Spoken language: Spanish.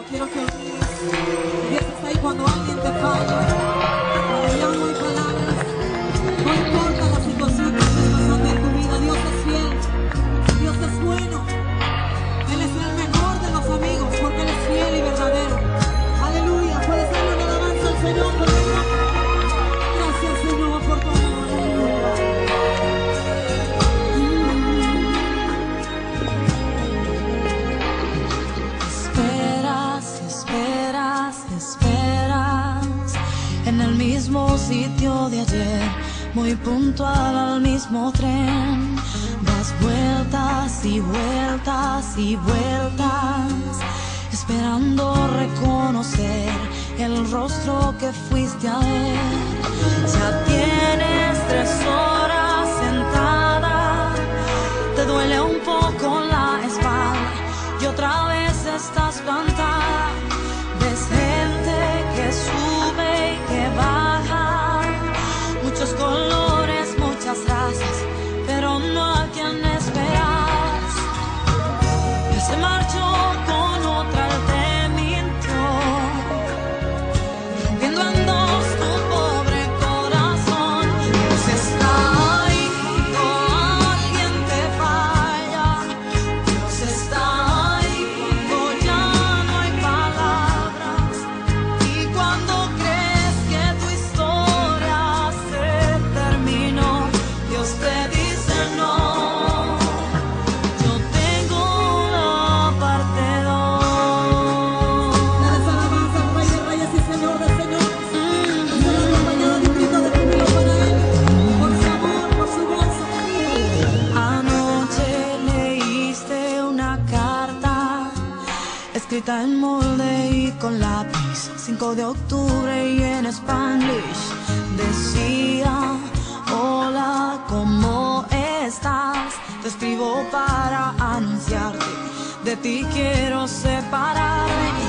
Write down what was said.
quiero que olvides. Dios está ahí cuando alguien te falla, cuando ya no hay palabras. No importa la situación que estés pasando en tu vida, Dios es fiel, Dios es bueno. Él es el mejor de los amigos porque Él es fiel y verdadero. Aleluya, puedes darle una alabanza al Señor por eso. Gracias, Señor, por tu amor. Esperas en el mismo sitio de ayer, muy puntual al mismo tren. Das vueltas y vueltas y vueltas, esperando reconocer el rostro que fuiste a ver. Ya tienes 3 horas sentada, te duele un poco la espalda y otra vez estás plantada. Ves gente que sube y que baja, muchos colores, muchas razas, pero no a quien esperas. Él se marchó con otra, él te mintió, rompiendo en dos tu pobre corazón. Dios está ahí cuando alguien te falla, Dios está ahí cuando ya no hay palabras, y cuando crees que tu historia se terminó, Dios te dice no. Yo tengo la parte 2. Dale esa alabanza al Rey de Reyes y Señor de Señores. Estará acompañado de un grito de júbilo para Él, por su amor, por su voz. Anoche leíste una carta escrita en molde y con lápiz, 5 de octubre y en Spanglish. Decía: hola, ¿cómo estás? Te escribo para anunciarte, de ti quiero separarme.